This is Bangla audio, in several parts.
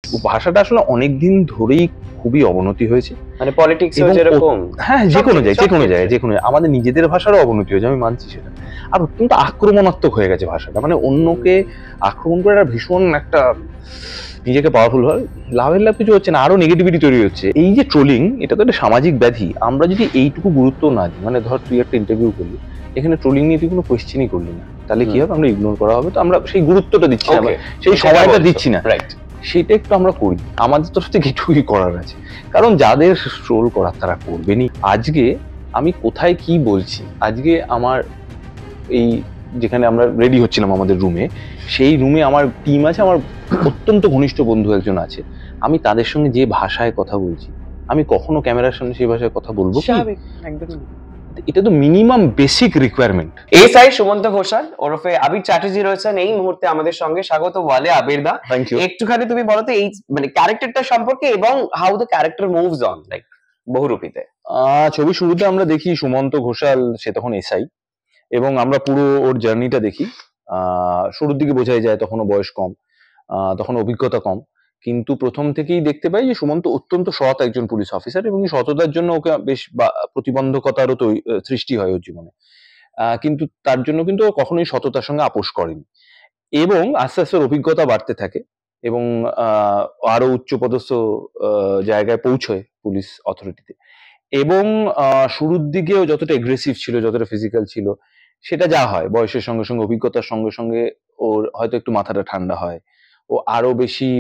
ভাষাটা আসলে অনেকদিন ধরেই খুবই অবনতি হয়েছে, মানে পলিটিক্স এবং যেরকম হ্যাঁ যে কোনো জায়গায় আমাদের নিজেদের ভাষারও অবনতি হয়েছে, আমি মানছি সেটা। আর অত্যন্ত আক্রমণাত্মক হয়ে গেছে ভাষাটা, মানে অন্যকে আক্রমণ করে একটা ভীষণ একটা নিজেকে পাওয়ারফুল হয়, লাভের লাভ কিছু হচ্ছে না, আরো নেগেটিভিটি তৈরি হচ্ছে। এই যে ট্রোলিং, এটা তো একটা সামাজিক ব্যাধি। আমরা যদি এইটুকু গুরুত্ব না দিই, মানে ধর তুই একটা ইন্টারভিউ করলি, এখানে ট্রোলিং নিয়ে তুই কোনো কোয়েশ্চেনই করলি না, তাহলে কি হবে? আমরা ইগনোর করা হবে, তো আমরা সেই গুরুত্বটা দিচ্ছি না, সেই সময়টা দিচ্ছি না, রাইট? সেটা একটু আমরা করি, আমাদের তরফ থেকে এটুকুই করার আছে। কারণ যাদের ট্রোল করার তারা করবেনই। আজকে আমি কোথায় কি বলছি, আজকে আমার এই যেখানে আমরা রেডি হচ্ছিলাম আমাদের রুমে, সেই রুমে আমার টিম আছে, আমার অত্যন্ত ঘনিষ্ঠ বন্ধু একজন আছে, আমি তাদের সঙ্গে যে ভাষায় কথা বলছি, আমি কখনো ক্যামেরার সামনে সেই ভাষায় কথা বলবো কি? এটা তো minimum basic requirement. SI Sumanta Ghoshal ওরফে আবির চ্যাটার্জি রয়েছেন এই মুহূর্তে আমাদের সঙ্গে। স্বাগত ওয়ালে আবির দা। Thank you. একটুখানি তুমি বলো তো এই মানে ক্যারেক্টারটা সম্পর্কে এবং how the character moves on like বহুরূপীতে। ছবি শুরুতে আমরা দেখি সুমন্ত ঘোষাল, সে তখন এসআই, এবং আমরা পুরো ওর জার্নিটা দেখি। শুরুর দিকে বোঝাই যায় তখনও বয়স কম, তখন অভিজ্ঞতা কম, কিন্তু প্রথম থেকেই দেখতে পাই যে সুমন্ত অত্যন্ত সৎ একজন পুলিশ অফিসার, এবং এই সততার জন্য ওকে বেশ প্রতিবন্ধকতারও সৃষ্টি হয় ওর জীবনে, কিন্তু তার জন্য কিন্তু ও কখনোই সততার সঙ্গে আপোষ করেনি, এবং আস্তে আস্তে অভিজ্ঞতা বাড়তে থাকে, এবং আরো উচ্চপদস্থ জায়গায় পৌঁছয় পুলিশ অথরিটিতে। এবং শুরুর দিকেও যতটা এগ্রেসিভ ছিল, যতটা ফিজিক্যাল ছিল, সেটা যা হয় বয়সের সঙ্গে সঙ্গে, অভিজ্ঞতার সঙ্গে সঙ্গে ওর হয়তো একটু মাথাটা ঠান্ডা হয়, ও আরো বেশি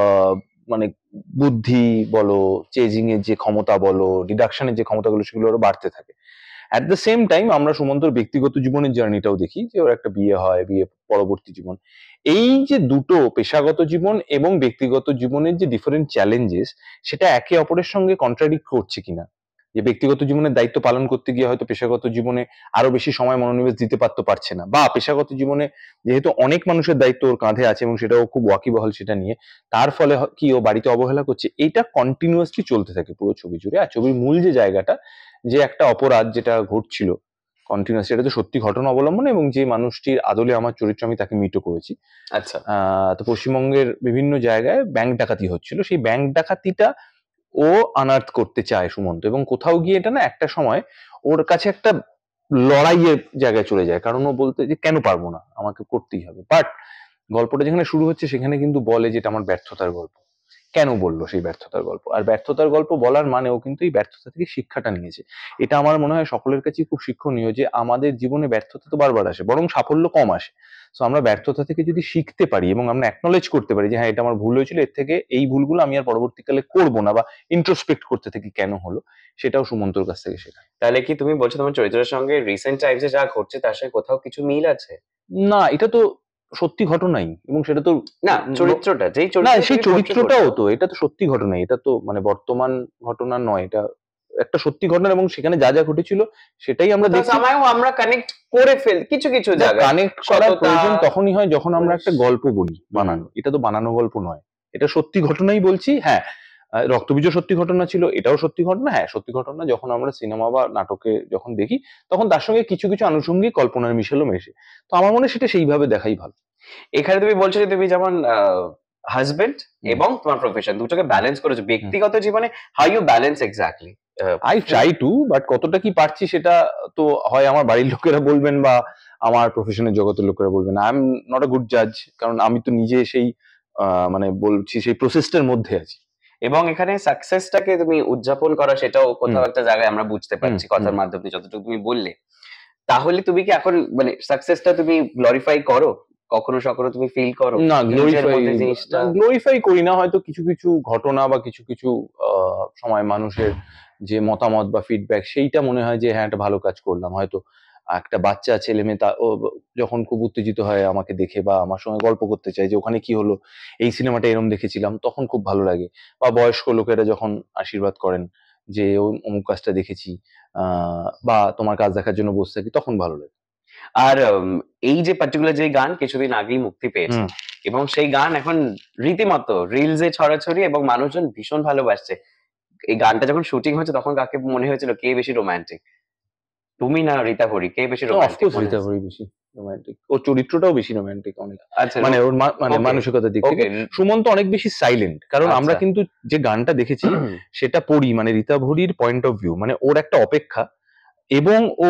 মানে বুদ্ধি বলো, চেজিং এর যে ক্ষমতা বলো, ডিডাকশনের যে ক্ষমতাগুলো, সেগুলো আরো বাড়তে থাকে। অ্যাট দ্য সেম টাইম আমরা সুমন্তর ব্যক্তিগত জীবনের জার্নিটাও দেখি, যে ওর একটা বিয়ে হয়, বিয়ে পরবর্তী জীবন, এই যে দুটো পেশাগত জীবন এবং ব্যক্তিগত জীবনের যে ডিফারেন্ট চ্যালেঞ্জেস, সেটা একে অপরের সঙ্গে কন্ট্রাডিক্ট করছে কিনা, যে ব্যক্তিগত জীবনের দায়িত্ব পালন করতে গিয়ে হয়তো পেশাগত জীবনে আরো বেশি সময় মনোনিবেশ দিতে পারছে না, বা পেশাগত জীবনে যেহেতু অনেক মানুষের দায়িত্ব ওর কাঁধে আছে এবং সেটাও খুব ওয়াকিবহাল সেটা নিয়ে, তার ফলে কি ও বাড়িতে অবহেলা করছে, এটা কন্টিনিউয়াসলি চলতে থাকে পুরো ছবি জুড়ে। আর ছবির মূল যে জায়গাটা, যে একটা অপরাধ যেটা ঘটছিল কন্টিনিউয়াস, এটা তো সত্যি ঘটনা অবলম্বন, এবং যে মানুষটির আদলে আমার চরিত্র, আমি তাকে মিটও করেছি। আচ্ছা। তো পশ্চিমবঙ্গের বিভিন্ন জায়গায় ব্যাংক ডাকাতি হচ্ছিল, সেই ব্যাংক ডাকাতিটা ও আনার্থ করতে চায় সুমন্ত, এবং কোথাও গিয়ে এটা না একটা সময় ওর কাছে একটা লড়াইয়ের জায়গায় চলে যায়, কারণ ও বলতে যে কেন পারবো না, আমাকে করতেই হবে। বাট গল্পটা যেখানে শুরু হচ্ছে সেখানে কিন্তু বলে যে এটা আমার ব্যর্থতার গল্প। কেন বললো সেই ব্যর্থতার গল্প? আর ব্যর্থতার গল্প বলার মানে ও কিন্তু এই ব্যর্থতা থেকে শিক্ষাটা নিয়েছে। এটা আমার মনে হয় সকলের কাছেই খুব শিক্ষণীয়, যে আমাদের জীবনে ব্যর্থতা তো বারবার আসে, বরং সাফল্য কম আসে। সো আমরা ব্যর্থতা থেকে যদি শিখতে পারি এবং আমরা অ্যাকনলেজ করতে পারি যে হ্যাঁ এটা আমার ভুল হয়েছিল, এর থেকে এই ভুলগুলো আমি আর পরবর্তীকালে করবো না, বা ইন্ট্রোস্পেক্ট করতে থাকি কেন হলো, সেটাও সুমন্তর কাছ থেকে শেখা। তাহলে কি তুমি বলছো তোমার চরিত্রের সঙ্গে রিসেন্ট টাইমসে যা ঘটছে তার সঙ্গে কোথাও কিছু মিল আছে? না, এটা তো সত্যি ঘটনাই, এবং সেটা তো না চরিত্রটা যেই না, সেই চরিত্রটাও তো, এটা তো সত্যি ঘটনাই, এটা তো মানে বর্তমান ঘটনা নয়, এটা একটা সত্যি ঘটনা, এবং সেখানে যা যা ঘটেছিল সেটাই আমরা দেখি। আমরা কানেক্ট করে ফেল কিছু কিছু জায়গায়। কানেক্ট করার প্রয়োজন তখনই হয় যখন আমরা একটা গল্প বলি বানানো, এটা তো বানানো গল্প নয়, এটা সত্যি ঘটনাই বলছি। হ্যাঁ, রক্তবীজ সত্যি ঘটনা ছিল, এটাও সত্যি ঘটনা। হ্যাঁ, সত্যি ঘটনা যখন আমরা সিনেমা বা নাটকে যখন দেখি, তখন তার সঙ্গে কিছু কিছু আনুষঙ্গিক কল্পনার মিশেলও মেশে, তো আমার মনে হয় সেটা সেইভাবে দেখাই ভালো। এখানে তুমি বলছো যে তুমি যেমন হাজবেন্ড এবং তোমার প্রফেশন দুটোকে ব্যালেন্স করেছো ব্যক্তিগত জীবনে, how you balance exactly? I try to, but কতটা কি পারছি সেটা তো হয় আমার বাড়ির লোকেরা বলবেন, বা আমার প্রফেশনের জগতের লোকেরা বলবেন। I am not a good জাজ, কারণ আমি তো নিজে সেই মানে বলছি সেই প্রসেসটার মধ্যে আছি। এবং এখানে সাকসেসটাকে তুমি উদযাপন করা, সেটাও কোথাও একটা জায়গায় আমরা বুঝতে পারছি কথার মাধ্যমে যতটুকু তুমি বললে। তাহলে তুমি কি এখন মানে সাকসেসটা তুমি গ্লোরিফাই করো, কখনো সখনো তুমি ফিল করো? না, গ্লোরিফাই করি না, হয়তো কিছু কিছু ঘটনা বা কিছু কিছু সময় মানুষের যে মতামত বা ফিডব্যাক, সেইটা মনে হয় যে হ্যাঁ একটা ভালো কাজ করলাম। হয়তো একটা বাচ্চা ছেলে মেয়ে ও যখন খুব উত্তেজিত হয় আমাকে দেখে, বা আমার সঙ্গে গল্প করতে চায় যে ওখানে কি হলো, এই সিনেমাটা এরম দেখেছিলাম, তখন খুব ভালো লাগে। বা বয়স্ক লোকেরা যখন আশীর্বাদ করেন যে অমুক কাজটা দেখেছি, বা তোমার কাজ দেখার জন্য বসে থাকি, তখন ভালো লাগে। আর এই যে পার্টিকুলার যে গান কিছুদিন আগেই মুক্তি পেয়েছে, এবং সেই গান এখন রীতিমতো রিলসে ছড়াছড়ি এবং মানুষজন ভীষণ ভালোবাসছে। এই গানটা যখন শুটিং হচ্ছে তখন কাকে মনে হয়েছিল কে বেশি রোমান্টিক, তুমি না রীতা হরি, কে বেশি রোমান্টিক? রীতা হরি বেশি। রোমান্টিক, ওর চরিত্রটাও বেশি রোমান্টিক অনেক, আচ্ছা মানে ওর মানে okay, মানসিকতার দিক থেকে। okay, সুমন্ত অনেক বেশি সাইলেন্ট, কারণ আমরা আচ্ছা। কিন্তু যে গানটা দেখেছি সেটা পড়ি মানে রীতা ভরির পয়েন্ট অফ ভিউ, মানে ওর একটা অপেক্ষা, এবং ও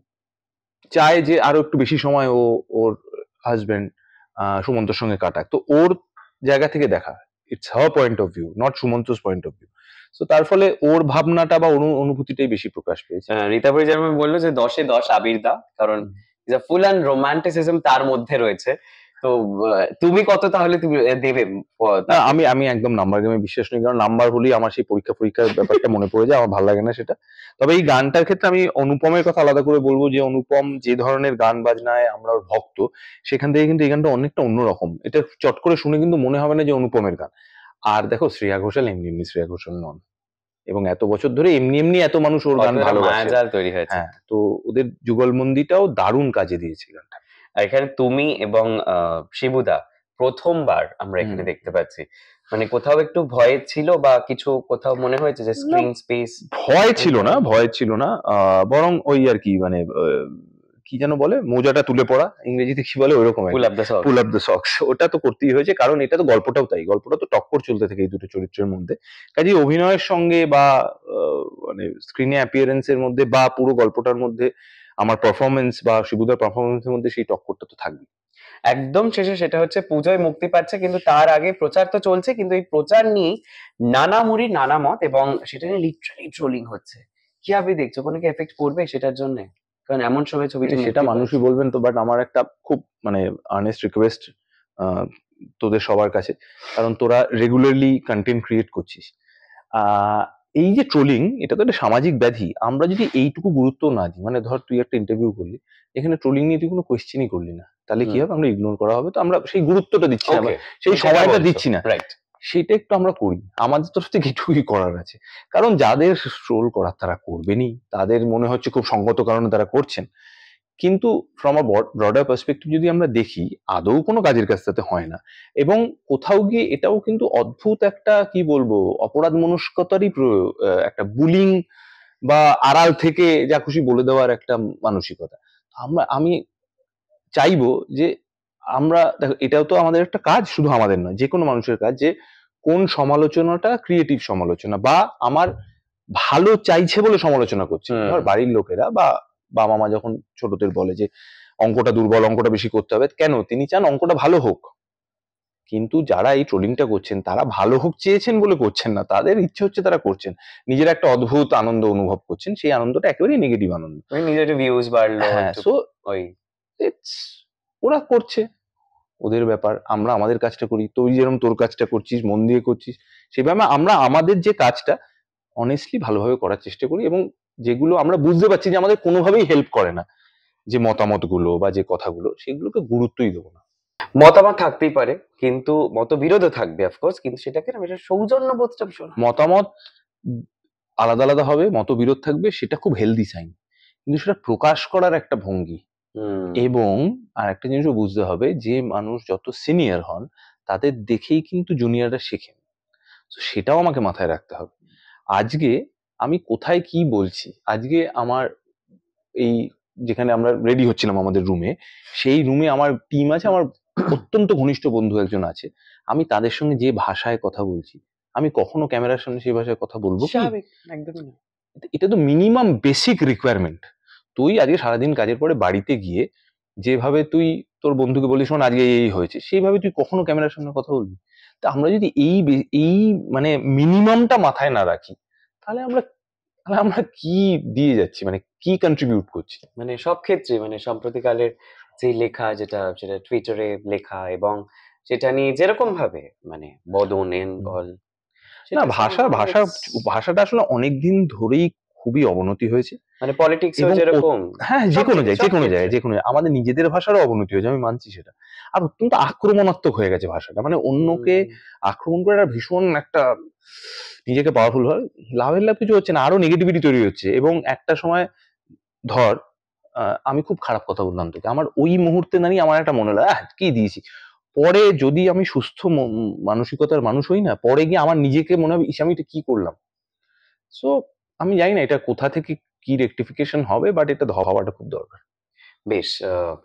চায় যে আরো একটু বেশি সময় ও ওর হাজবেন্ড সুমন্তর সঙ্গে কাটাক, তো ওর জায়গা থেকে দেখা, it's her point of view, not Sumanta's point of view. তো তার ফলে ওর ভাবনাটা বা অনুভূতিটাই বেশি প্রকাশ পেয়েছে। রীতাভরি যেরকম বললো যে 10-এ 10 আবির দা, কারণ ফুল অ্যান্ড রোমান্টিসিজম তার মধ্যে রয়েছে। তো তুমি কত তাহলে তুমি দেবে না, তাকে? আমি একদম নাম্বার গেমে বিশ্বাস নেই, কারণ নাম্বার হলেই আমার সেই পরীক্ষার ব্যাপারটা মনে পড়ে যায়, আমার ভালো লাগে না সেটা। তবে এই গানটার ক্ষেত্রে আমি অনুপমের কথা আলাদা করে বলবো, যে অনুপম যে ধরনের গান বাজনায় আমরা ওর ভক্ত, সেখান থেকে কিন্তু এই গানটা অনেকটা অন্যরকম। এটা চট করে শুনে কিন্তু মনে হবে না যে অনুপমের গান। আর দেখো, শ্রেয়া ঘোষাল এমনি এমনি শ্রেয়া ঘোষাল নন, এবং এত বছর ধরে এমনি এমনি এত মানুষ ওর গান কত একটা ভালোবাসে। মায়াজাল তৈরি হয়েছে। হ্যাঁ, তো ওদের যুগলবন্দিটাও দারুণ কাজে দিয়েছে গানটা। আর এখানে তুমি এবং শিবুদা প্রথমবার আমরা এখানে দেখতে পাচ্ছি, মানে কোথাও একটু ভয় ছিল বা কিছু কোথাও মনে হয়েছে যে স্ক্রিন স্পেস? ভয় ছিল না, ভয় ছিল না, বরং ওই আর কি, মানে কি যেন বলে, মোজাটা তুলে পড়া, ইংরেজিতে কি বলে ওইরকম, পুল আপ দ্য সক। পুল আপ দ্য সক্স, ওটা তো করতেই হয়েছে, কারণ এটা তো গল্পটাও তাই, গল্পটা তো টক্কর চলতে থাকে এই দুটো চরিত্রের মধ্যে। কাজেই অভিনয়ের সঙ্গে বা মানে স্ক্রিনে অ্যাপিয়ারেন্সের মধ্যে বা পুরো গল্পটার মধ্যে আমার পারফরমেন্স বা শিবুদার পারফরমেন্সের মধ্যে সেই টক্করটা তো থাকবে। একদম শেষে সেটা হচ্ছে পুজোয় মুক্তি পাচ্ছে, কিন্তু তার আগে প্রচার তো চলছে, কিন্তু এই প্রচার নিয়ে নানা মুড়ি নানা মত, এবং সেটা নিয়ে লিটারালি ট্রোলিং হচ্ছে। কিভাবে দেখছো, কোনো কি এফেক্ট পড়বে সেটার জন্য? কারণ এমন সময় ছবিটা সেটা মানুষই বলবেন তো, বাট আমার একটা খুব মানে আর্নেস্ট রিকোয়েস্ট তোদের সবার কাছে, কারণ তোরা রেগুলারলি কন্টেন্ট ক্রিয়েট করছিস, আহ এই যে ট্রোলিং, এটা তো একটা সামাজিক ব্যাধি, আমরা যদি এইটুকু গুরুত্ব না দিই, মানে ধর তুই একটা ইন্টারভিউ করলি, এখানে ট্রোলিং নিয়ে তুই কোনো কোয়েশ্চেনই করলি না, তাহলে কি হবে, আমরা ইগনোর করা হবে, তো আমরা সেই গুরুত্বটা দিচ্ছি না, সেই সময়টা দিচ্ছি না, রাইট। সেটা একটু আমরা করি, আমাদের তরফ থেকে এটুকুই করার আছে। কারণ যাদের ট্রোল করার তারা করবেনই, তাদের মনে হচ্ছে খুব সঙ্গত কারণে তারা করছেন, কিন্তু ফ্রম আ ব্রডার পার্সপেক্টিভ যদি আমরা দেখি, আদৌ কোনো কাজের কাজ তাতে হয় না, এবং কোথাও গিয়ে এটাও কিন্তু অদ্ভুত একটা কি বলবো অপরাধ মনস্কতারই একটা বুলিং বা আড়াল থেকে যা খুশি বলে দেওয়ার একটা মানসিকতা। আমি চাইবো যে আমরা দেখো, এটাও তো আমাদের একটা কাজ, শুধু আমাদের নয়, যে কোনো মানুষের কাজ, যে কোন সমালোচনাটা ক্রিয়েটিভ সমালোচনা, বা আমার ভালো চাইছে বলে সমালোচনা করছে। ধর বাড়ির লোকেরা বা বাবা মা যখন ছোটদের বলে যে অঙ্কটা দুর্বল, অঙ্কটা বেশি করতে হবে, কেন? তিনি চান অঙ্কটা ভালো হোক, কিন্তু যারা এই ট্রোলিংটা করছেন তারা ভালো হোক চেয়েছেন বলে করছেন না, তাদের ইচ্ছে হচ্ছে তারা করছেন, নিজের একটা অদ্ভুত আনন্দ অনুভব করছেন, সেই আনন্দটা একেবারেই নেগেটিভ আনন্দ। নিজের ভিউজ বাড়লো, হ্যাঁ, সো ওই ওরা করছে ওদের ব্যাপার, আমরা আমাদের কাজটা করি, তুই যেরকম তোর কাজটা করছিস, মন দিয়ে করছিস, সেভাবে আমরা আমাদের যে কাজটা অনেস্টলি ভালোভাবে করার চেষ্টা করি, এবং যেগুলো আমরা বুঝতে পারছি যে আমাদের কোনোভাবেই হেল্প করে না, যে মতামতগুলো বা যে কথাগুলো, সেগুলোকে গুরুত্বই দেবো না। মতামত থাকতেই পারে, কিন্তু মতবিরোধও থাকবে অফকোর্স, কিন্তু সেটাকে না এটা সৌজন্যবোধটা ভীষণ। মতামত আলাদা আলাদা হবে, মতবিরোধ থাকবে, সেটা খুব হেলদি সাইন, কিন্তু সেটা প্রকাশ করার একটা ভঙ্গি, এবং আর একটা জিনিসও বুঝতে হবে, যে মানুষ যত সিনিয়র হন তাদের দেখেই কিন্তু জুনিয়ররা শেখেন, সেটাও আমাকে মাথায় রাখতে হবে। আজকে আমি কোথায় কি বলছি, আজকে আমার এই যেখানে আমরা রেডি হচ্ছিলাম আমাদের রুমে, সেই রুমে আমার টিম আছে, আমার অত্যন্ত ঘনিষ্ঠ বন্ধু একজন আছে, আমি তাদের সঙ্গে যে ভাষায় কথা বলছি, আমি কখনো ক্যামেরার সামনে সেই ভাষায় কথা বলবো কি? একদমই না। এটা তো মিনিমাম বেসিক রিকোয়ারমেন্ট। তুই আজকে সারাদিন কাজের পরে বাড়িতে গিয়ে যেভাবে তুই তোর বন্ধুকে বলিস, শোন আজকে এই হয়েছে, সেইভাবে তুই কখনো ক্যামেরার সামনে কথা বলবি? তা আমরা যদি এই মানে মিনিমামটা মাথায় না রাখি, তাহলে আমরা কি দিয়ে যাচ্ছি, মানে কি কন্ট্রিবিউট করছি? মানে সব ক্ষেত্রে, মানে সম্প্রতিকালের যে লেখা, সেটা টুইটারে লেখা, এবং সেটা নিয়ে যেরকম ভাবে মানে বদন বল, না, ভাষাটা আসলে অনেকদিন ধরেই খুবই অবনতি হয়েছে, মানে পলিটিক্স এবং যেরকম, হ্যাঁ, যে কোনো জায়গায় আমাদের নিজেদের ভাষারও অবনতি হয়েছে, আমি মানছি সেটা, আর অত্যন্ত আক্রমণাত্মক হয়ে গেছে ভাষাটা, মানে অন্যকে আক্রমণ করে একটা ভীষণ একটা নিজেকে পাওয়ারফুল হয়, লাভের লাভ কিছু হচ্ছে না, আরো নেগেটিভিটি তৈরি হচ্ছে, এবং একটা সময় ধর আমি খুব খারাপ কথা বললাম তোকে, আমার ওই মুহূর্তে দাঁড়িয়ে আমার একটা মনে হলো কি দিয়েছি, পরে যদি আমি সুস্থ মানসিকতার মানুষ হই না, পরে গিয়ে আমার নিজেকে মনে হবে, আমি এটা কি করলাম। সো আমি জানি না এটা কোথা থেকে কি রেকটিফিকেশন হবে, বাট এটা হওয়াটা খুব দরকার। বেশ,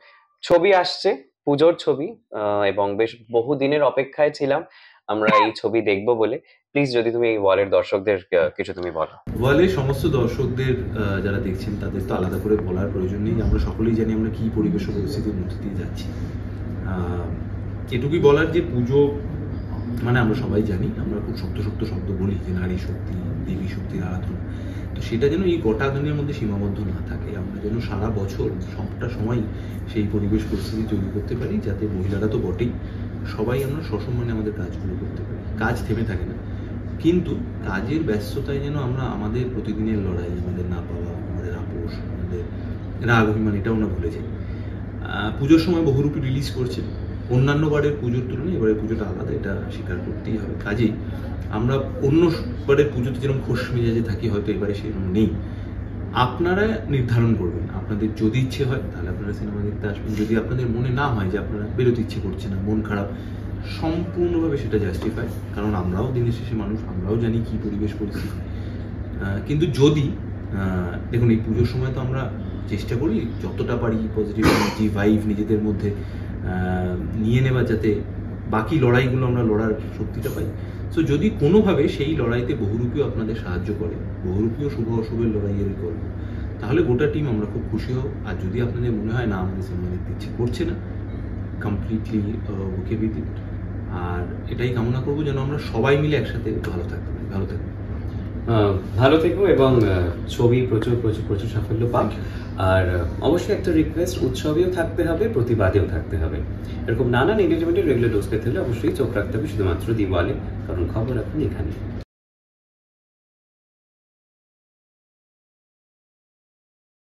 ছবি আসছে, পুজোর ছবি, এবং বেশ বহুদিনের অপেক্ষায় ছিলাম আমরা এই ছবি দেখবো বলে। প্লিজ যদি তুমি এই ওয়ালের দর্শকদের কিছু তুমি বলো। ওয়ালের সমস্ত দর্শকদের যারা দেখছেন তাদের তো আলাদা করে বলার প্রয়োজন নেই, আমরা সকলেই জানি আমরা কি পরিবেশ ও পরিস্থিতির মধ্যে দিয়ে যাচ্ছি। এটুকুই বলার যে পুজো মানে আমরা সবাই জানি, আমরা খুব শক্ত শক্ত শব্দ বলি যে নারী শক্তি, দেবী শক্তির আরাধনা, তো সেটা যেন এই গোটা দুনিয়ার মধ্যে সীমাবদ্ধ না থাকে, আমরা যেন সারা বছর সবটা সময় সেই পরিবেশ পরিস্থিতি তৈরি করতে পারি যাতে মহিলারা তো বটেই, সবাই আমরা সসম্মানে আমাদের কাজগুলো করতে পারি। কাজ থেমে থাকে না, কিন্তু কাজের ব্যস্ততায় যেন আমরা আমাদের প্রতিদিনের লড়াই, আমাদের না পাওয়া, আমাদের আপোষ, আমাদের রাগ অভিমান এটাও আমরা ভুলে যাই। পুজোর সময় বহুরূপী রিলিজ করছে, অন্যান্য বারের পুজোর তুলনায় এবারের পুজোটা আলাদা, এটা স্বীকার করতেই হবে। কাজেই আমরা অন্য বারের পুজোতে যেরকম খোশ মেজাজে থাকি, হয়তো এবারে সেরকম নেই। আপনারা নির্ধারণ করবেন, আপনাদের যদি ইচ্ছে হয় তাহলে আপনারা সিনেমা দেখতে আসবেন, যদি আপনাদের মনে না হয় যে আপনারা বেরোতে ইচ্ছে করছে না, মন খারাপ, সম্পূর্ণভাবে সেটা জাস্টিফাই, কারণ আমরাও দিনের শেষে মানুষ, আমরাও জানি কি পরিবেশ পরিস্থিতি। কিন্তু যদি দেখুন এই পুজোর সময় তো আমরা চেষ্টা করি যতটা পারি পজিটিভ এনার্জি ভাইব নিজেদের মধ্যে নিয়ে নেওয়া, যাতে বাকি লড়াইগুলো আমরা লড়ার শক্তিটা পাই। সো যদি কোনোভাবে সেই লড়াইতে বহুরূপীও আপনাদের সাহায্য করে, বহুরূপীও শুভ অশুভের লড়াইয়ের গল্প, তাহলে গোটা টিম আমরা খুব খুশি হব। আর যদি আপনাদের মনে হয় না আমাদের সিনেমা দেখতে ইচ্ছে করছে না, কমপ্লিটলি ওকে উইথ ইট। আর এটাই কামনা করবো যেন আমরা সবাই মিলে একসাথে ভালো থাকতে পারি। ভালো থেকো এবং ছবি প্রচুর প্রচুর প্রচুর সাফল্য পাক। আর অবশ্যই একটা রিকোয়েস্ট, উৎসবেও থাকতে হবে, প্রতিবাদেও থাকতে হবে। এরকম নানান এন্টারটেনমেন্টের রেগুলার ডোজ পেতে হলে অবশ্যই চোখ রাখতে হবে শুধুমাত্র দি ওয়ালে, কারণ খবর এখন এখানে।